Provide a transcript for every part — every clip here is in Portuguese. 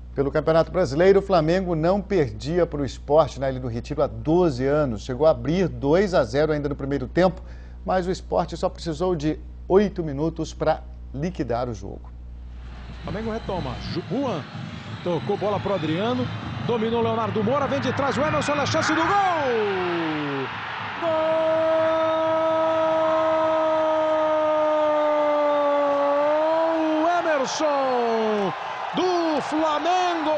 Pelo Campeonato Brasileiro, o Flamengo não perdia para o Sport na Ilha do Retiro há 12 anos. Chegou a abrir 2-0 ainda no primeiro tempo, mas o Sport só precisou de 8 minutos para liquidar o jogo. O Flamengo retoma. Juan tocou bola para o Adriano, dominou Leonardo Moura, vem de trás o Emerson, olha a chance do gol! Gol! Emerson do Flamengo!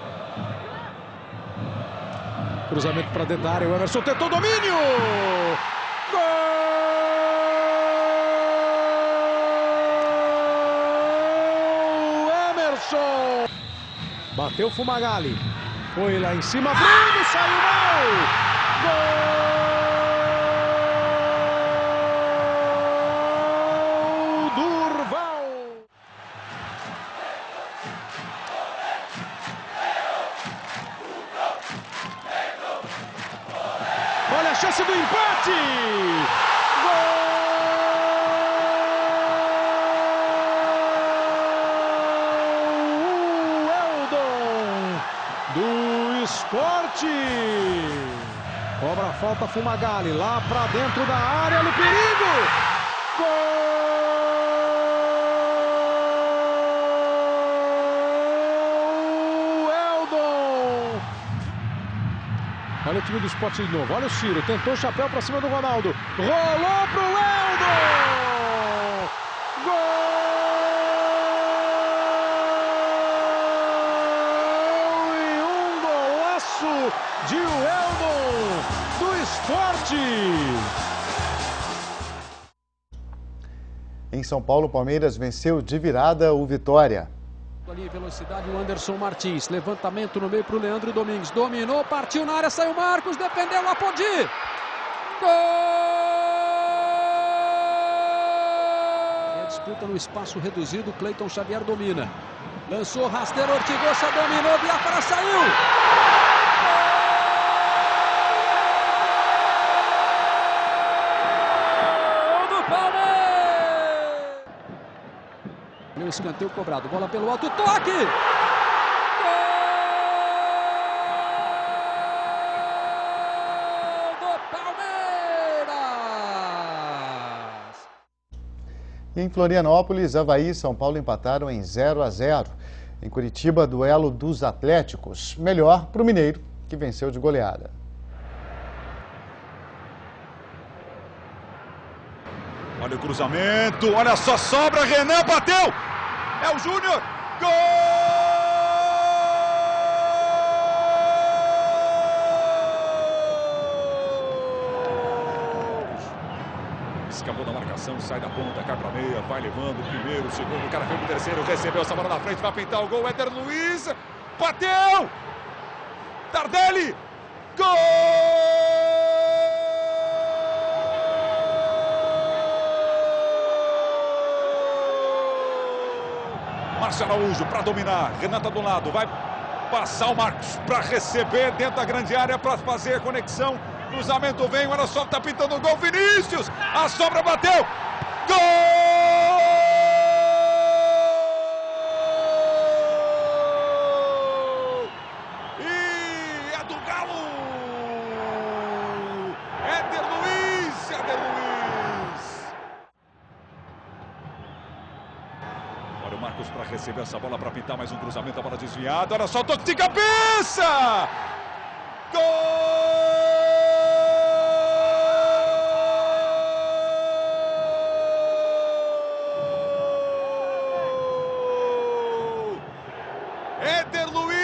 Cruzamento para dentro da área, o Emerson tentou domínio! Gol! Emerson! Bateu Fumagalli, foi lá em cima, Bruno, saiu mal! Gol! Durval! Olha a chance do empate! Do Sport. Cobra a falta Fumagalli, lá para dentro da área, no perigo! Gol! Eldon! Olha o time do Sport de novo, olha o Ciro, tentou o chapéu para cima do Ronaldo, rolou pro Eldon! Gol! De Eldon do Sport. Em São Paulo, o Palmeiras venceu de virada o Vitória. Ali, velocidade, o Anderson Martins. Levantamento no meio para o Leandro Domingues. Dominou, partiu na área, saiu Marcos, defendeu, Apodi. Gol! E a disputa no espaço reduzido, Cleiton Xavier domina. Lançou, rasteiro, Ortigosa dominou, Biafara saiu. O escanteio cobrado, bola pelo alto, toque! Gol do Palmeiras! E em Florianópolis, Avaí e São Paulo empataram em 0-0. Em Curitiba, duelo dos Atléticos. Melhor para o Mineiro, que venceu de goleada. Olha o cruzamento, olha só, sobra, Renan bateu! É o Júnior! Gol! Escapou da marcação, sai da ponta, cai pra meia, vai levando o primeiro, o segundo, o cara foi pro terceiro, recebeu essa bola na frente, vai pintar o gol, Éder Luiz, bateu! Tardelli! Gol! Márcio Araújo para dominar, Renata do lado, vai passar o Marcos para receber dentro da grande área para fazer a conexão, cruzamento vem, olha só, tá pintando o gol, Vinícius, a sobra bateu, gol! E é do Galo! Éder Luiz, Éder Luiz! Olha o Marcos para receber essa bola, para pintar mais um cruzamento, a bola desviada. Olha só o toque de cabeça! Gol! Éder Luiz!